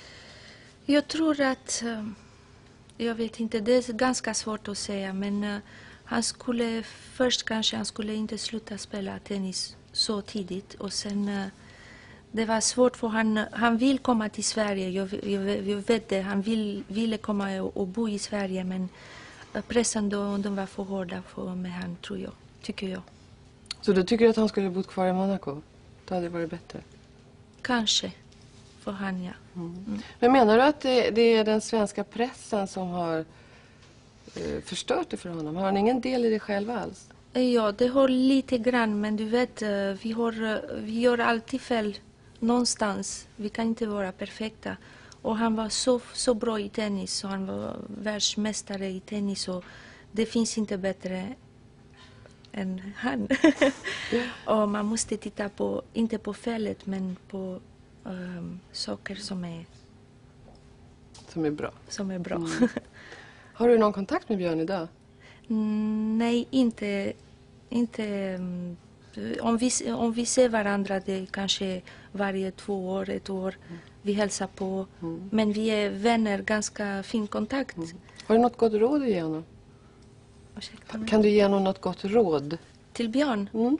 Jag tror att, uh, jag vet inte, det är ganska svårt att säga, men uh, han skulle, först kanske han skulle inte sluta spela tennis så tidigt, och sen uh, det var svårt för han, han vill komma till Sverige, jag, jag, jag vet det, han vill, ville komma och, och bo i Sverige, men uh, pressen då, de var för hårda för med han, tror jag, tycker jag. Så du tycker att han skulle bott kvar i Monaco? Det hade varit bättre. Kanske, för han ja. Mm. Men menar du att det, det är den svenska pressen som har eh, förstört det för honom? Har han ingen del i det själv alls? Ja, det har lite grann, men du vet, uh, vi, har, uh, vi gör alltid fel någonstans. Vi kan inte vara perfekta. Och han var så, så bra i tennis, så han var världsmästare i tennis, och det finns inte bättre än han. Och man måste titta på, inte på felet, men på um, saker som är, Som är bra. som är bra. Mm. Har du någon kontakt med Björn idag? Mm, nej, inte. inte um, om, vi, om vi ser varandra, det är kanske varje två år, ett år. Mm. Vi hälsar på. Mm. Men vi är vänner, ganska fin kontakt. Mm. Har du något gott råd att ge honom? Kan du ge honom något gott råd? Till Björn? Mm.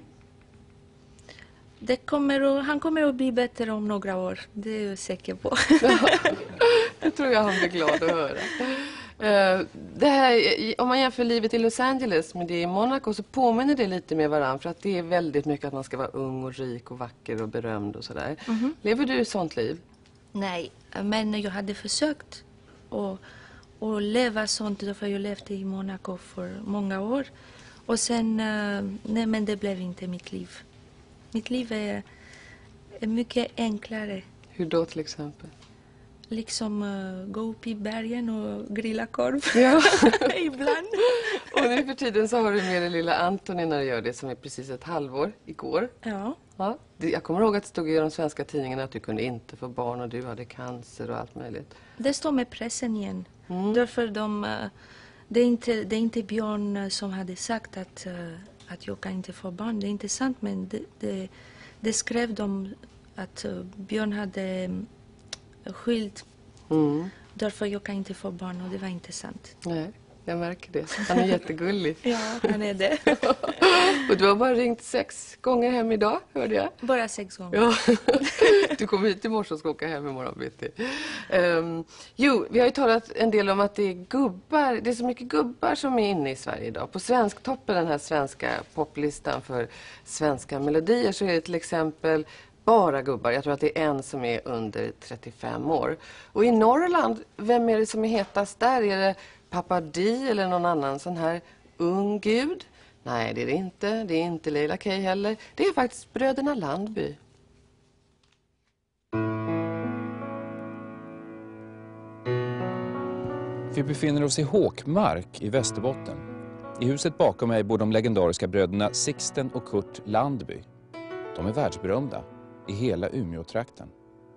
Det kommer att, han kommer att bli bättre om några år. Det är jag säker på. Det tror jag han blir glad att höra. Uh, det här, om man jämför livet i Los Angeles med det i Monaco, så påminner det lite med varandra. För att det är väldigt mycket att man ska vara ung och rik och vacker och berömd och sådär. Mm-hmm. Lever du ett sånt liv? Nej, men jag hade försökt att, att leva sånt. Därför jag levde i Monaco för många år. Och sen, uh, nej, men det blev inte mitt liv. Mitt liv är, är mycket enklare. Hur då till exempel? Liksom uh, gå upp i bergen och grilla korv. Ja. Ibland. Och nu för tiden så har du med dig lilla Antoni när du gör det, som är precis ett halvår igår. Ja. Ja. Jag kommer ihåg att det stod i de svenska tidningarna att du kunde inte få barn och du hade cancer och allt möjligt. Det står med pressen igen. Mm. Därför de, uh, det, är inte, det är inte Björn som hade sagt att, uh, att jag kan inte få barn. Det är inte sant, men det, det, det skrev de att uh, Björn hade um, skilt. Mm. Därför jag kan inte få barn, och det var inte sant. Nej, jag märker det. Han är jättegullig. Ja, han är det. Och du har bara ringt sex gånger hem idag, hörde jag. Bara sex gånger. Ja. Du kommer hit i morse och ska åka hem imorgon bitti. Um, jo, vi har ju talat en del om att det är gubbar. Det är så mycket gubbar som är inne i Sverige idag. På Svensktoppen, den här svenska poplistan för svenska melodier, så är det till exempel bara gubbar. Jag tror att det är en som är under trettiofem år. Och i Norrland, vem är det som är hetast där? Är det Pappa Di eller någon annan sån här ung gud? Nej, det är det inte. Det är inte Leila Kay heller. Det är faktiskt bröderna Landby. Vi befinner oss i Håkmark i Västerbotten. I huset bakom mig bor de legendariska bröderna Sixten och Kurt Landby. De är världsberömda i hela Umeå-trakten.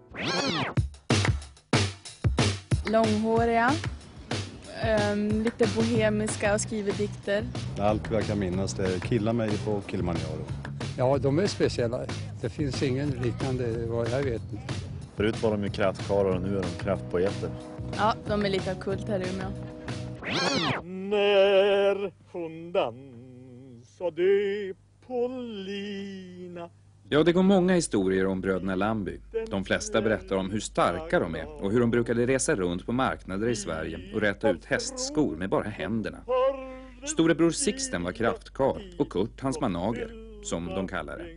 Långhåriga, um, lite bohemiska och skriver dikter. Allt jag kan minnas det är killar mig på Kilimanjaro. Ja, de är speciella. Det finns ingen liknande, vad jag vet inte. Förut var de ju kraftkarlar och nu är de kraftpoeter. Ja, de är lite kult här i Umeå. När hon dansade på lina. Ja, det går många historier om bröderna Landby. De flesta berättar om hur starka de är och hur de brukade resa runt på marknader i Sverige och rätta ut hästskor med bara händerna. Storebror Sixten var kraftkarl och Kurt hans manager, som de kallar det.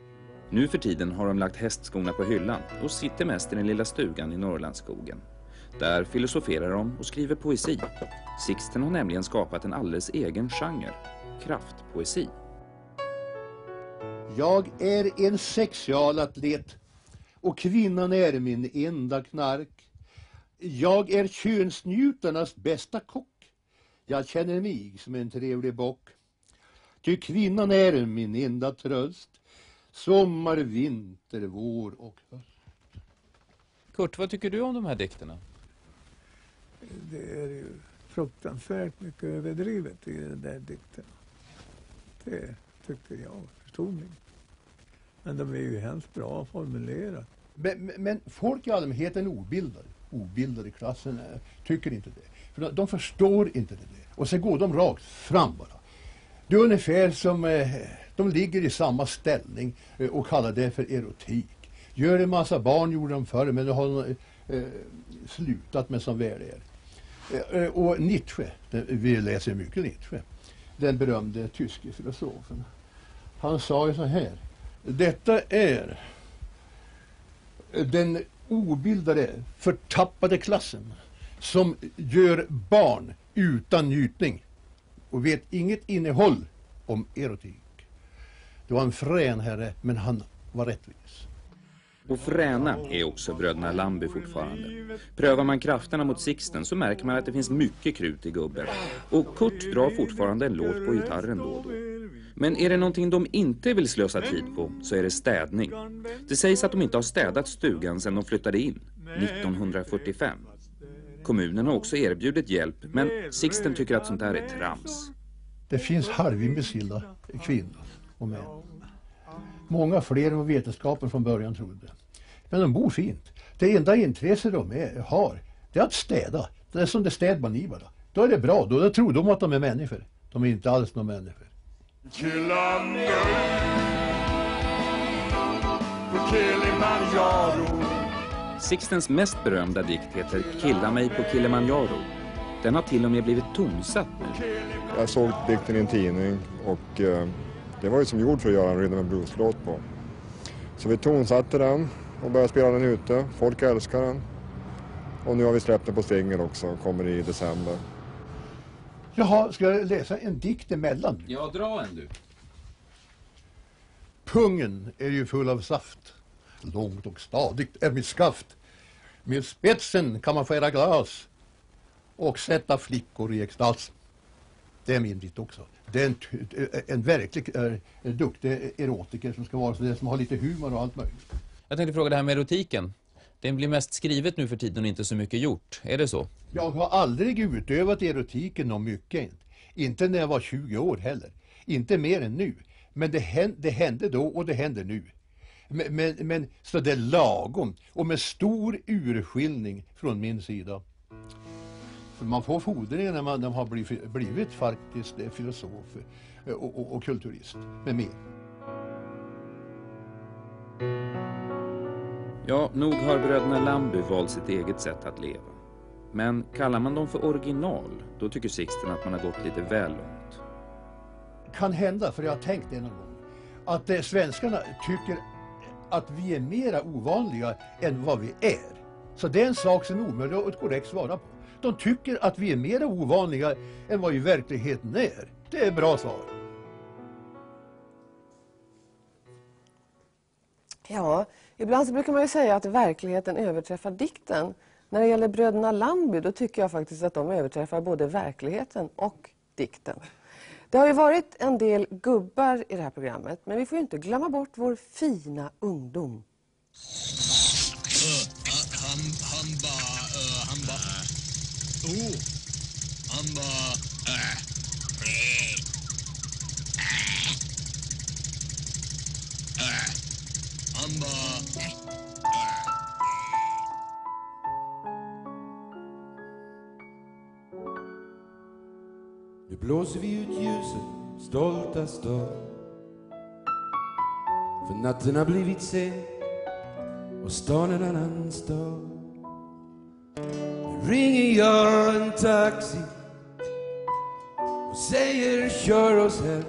Nu för tiden har de lagt hästskorna på hyllan och sitter mest i den lilla stugan i Norrlandsskogen. Där filosoferar de och skriver poesi. Sixten har nämligen skapat en alldeles egen genre, kraftpoesi. Jag är en sexualatlet och kvinnan är min enda knark. Jag är könsnjutarnas bästa kock. Jag känner mig som en trevlig bock. Ty kvinnan är min enda tröst. Sommar, vinter, vår och höst. Kurt, vad tycker du om de här dikterna? Det är ju fruktansvärt mycket överdrivet i den där dikten. Det tycker jag personligen. Men de är ju hemskt bra formulerade. Men, men folk i allmänheten obildade, obildade i klassen tycker inte det. För de, de förstår inte det. Och så går de rakt fram bara. Det är ungefär som eh, de ligger i samma ställning eh, och kallar det för erotik. Gör en massa barn gjorde de förr, men det har de eh, slutat med som väl är. Eh, och Nietzsche, den, vi läser mycket Nietzsche, den berömde tyske filosofen. Han sa ju så här: detta är den obildade, förtappade klassen som gör barn utan njutning och vet inget innehåll om erotik. Det var en frän herre, men han var rättvis. Och fräna är också bröderna Lamby fortfarande. Prövar man krafterna mot Sixten så märker man att det finns mycket krut i gubben. Och Kurt drar fortfarande en låt på gitarren då och då. Men är det någonting de inte vill slösa tid på så är det städning. Det sägs att de inte har städat stugan sedan de flyttade in, nittonhundrafyrtiofem. Kommunen har också erbjudit hjälp, men Sixten tycker att sånt där är trams. Det finns halvimbecilla kvinnor och män. Många fler än vetenskapen från början trodde. Men de bor fint. Det enda intresse de är, har, det är att städa. Det är som det städman i bara. Då är det bra, då tror de att de är människor. De är inte alls några människor. Sixtens mest berömda dikt heter Killa mig på Kilimanjaro. Den har till och med blivit tonsatt nu. Jag såg dikten i en tidning och eh, det var ju som gjord för att göra en rhythm and blues-låt på. Så vi tonsatte den och började spela den ute. Folk älskar den. Och nu har vi släppt den på singel också, kommer i december. Jaha, ska jag läsa en dikt emellan? Ja, dra en du. Pungen är ju full av saft. Långt och stadigt är mitt skaft. Med spetsen kan man skära glas och sätta flickor i extas. Det är min dikt också. Det är en, en verklig äh, duktig erotiker som ska vara så det som har lite humor och allt möjligt. Jag tänkte fråga det här med erotiken. Den blir mest skrivet nu för tiden och inte så mycket gjort. Är det så? Jag har aldrig utövat erotiken om mycket. Inte när jag var tjugo år heller. Inte mer än nu. Men det hände, det hände då och det händer nu. Men, men, men så det är lagom och med stor urskiljning från min sida. För man får fordringen när man, när man har blivit, blivit faktiskt filosof och, och, och kulturist med mer. Ja, nog har bröderna Lamby valt sitt eget sätt att leva. Men kallar man dem för original, då tycker Sixten att man har gått lite väl långt. Kan hända, för jag har tänkt det någon gång, att eh, svenskarna tycker att vi är mera ovanliga än vad vi är. Så det är en sak som är omöjlig att korrekt svara på. De tycker att vi är mera ovanliga än vad i verkligheten är. Det är bra svar. Ja, ibland så brukar man ju säga att verkligheten överträffar dikten. När det gäller bröderna Lamby, då tycker jag faktiskt att de överträffar både verkligheten och dikten. Det har ju varit en del gubbar i det här programmet, men vi får ju inte glömma bort vår fina ungdom. Uh, han, han ba, uh, han ba, oh, han ba, uh, uh, uh, han ba, Nu blåser vi ut ljuset, stolta stad. För natten har blivit sen och stan en annan stad. Nu ringer jag en taxi och säger kör oss hem.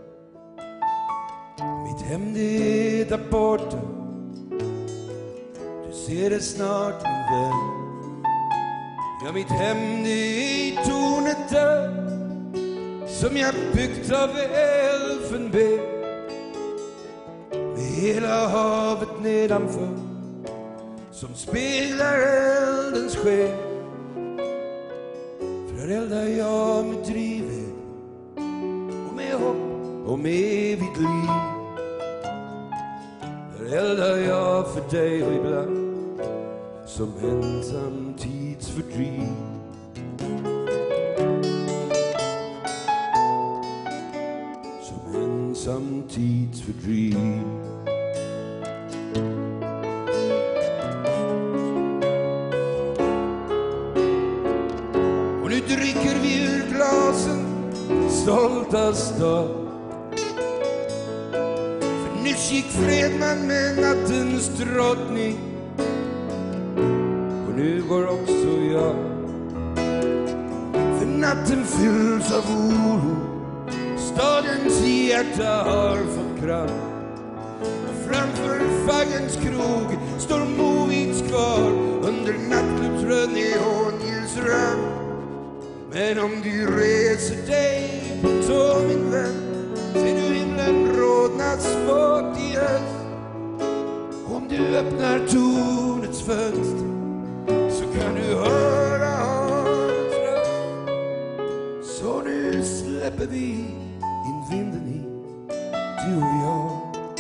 Mitt hem det är där borta. Du ser det snart min vän. Ja, mitt hem det är i tornet där som jag byggt av elfenben, med hela havet nedanför som speglar eldens sken. För där eldar jag med drivet och med hopp och med evigt liv. Där eldar jag för dig och ibland som ensam tidsfördriv. Som ensam tidsfördriv. Och nu dricker vi ur glasen stolta stad. För nyss gick Fredman med nattens drottning, och nu går också jag. För natten fylls av oro, stadens hjärta har fått kram. Framför Faggens krog står Movits kvar under nattklubbsröd neonljusram. Men om du reser dig på tå, min vän, ser du himlen rodna svårt i öst. Om du öppnar tornets fönster så kan du höra havets röst. Så nu släpper vi in vinden i, du och jag.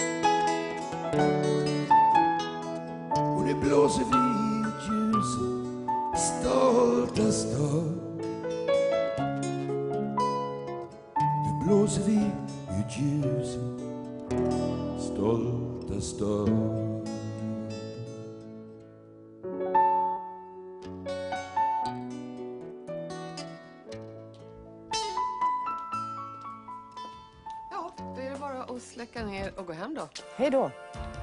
Och nu blåser vi ut ljuset, stolta stad. Nu blåser vi ut ljuset, stolta stad. Ja, då är det bara att släcka ner och gå hem då. Hej då.